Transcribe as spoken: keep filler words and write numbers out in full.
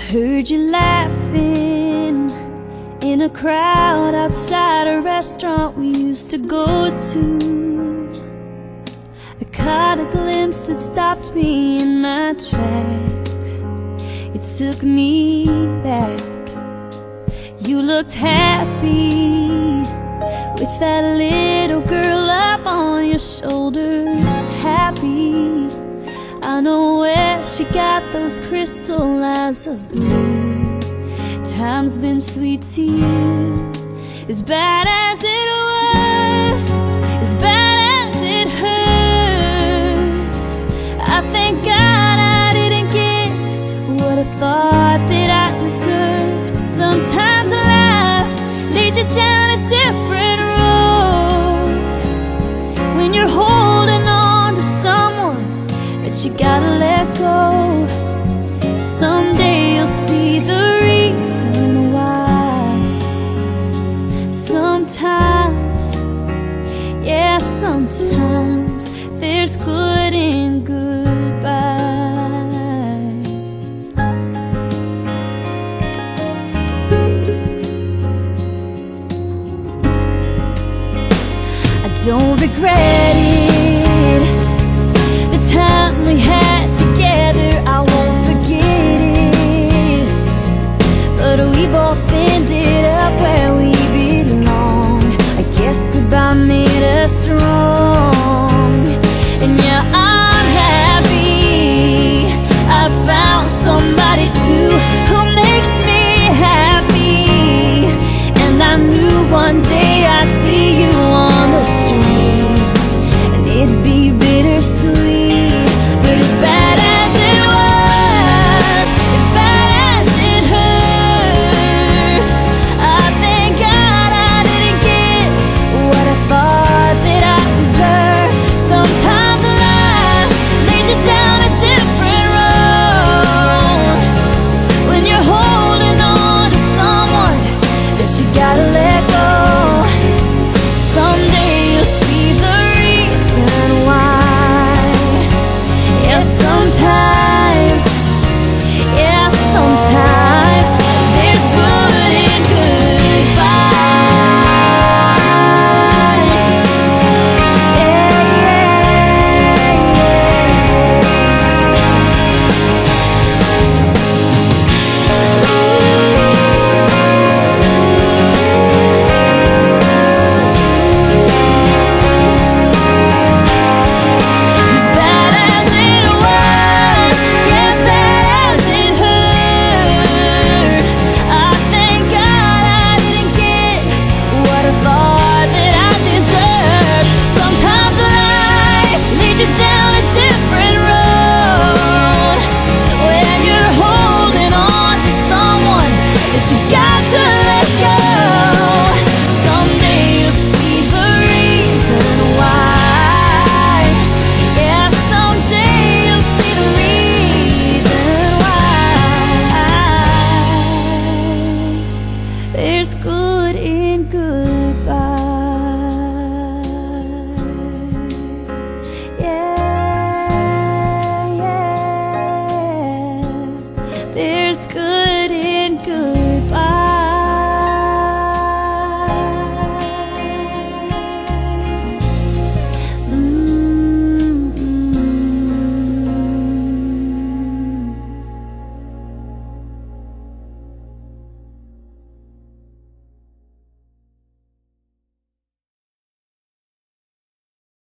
Heard you laughing in a crowd outside a restaurant we used to go to. I caught a glimpse that stopped me in my tracks. It took me back. You looked happy with that little girl up on your shoulders. Happy, I know where she got those crystal eyes of blue. Time's been sweet to you. As bad as it was, as bad as it hurt, I thank God I didn't get what I thought that I deserved. Sometimes life leads you down a different road when you're holding on to someone that you gotta let go. Someday you'll see the reason why. Sometimes, yeah, sometimes there's good in goodbye. I don't regret it, the time we had together, I won't forget it. But we both ended up where we belong. I guess goodbye made us strong. And yeah, I'm happy I found somebody too who makes me happy. And I knew one day I'd see you on the street, and it'd be bittersweet. But as bad as it was, as bad as it hurts, I thank God I didn't get what I thought that I deserved. Sometimes life leads you down a different road when you're holding on to someone that you gotta let go. Someday you'll see the reason why. Yeah, sometimes, yeah, sometimes there's good in goodbye. Yeah, as bad as it was, yeah, as bad as it hurt, I thank God I didn't get what I thought that I deserved. Sometimes life leads you down a different road when you're holding on to someone that you got to let go. Someday you'll see the reason why. Yeah, someday you'll see the reason why. There's good in goodbye. Yeah, yeah. There's good in goodbye.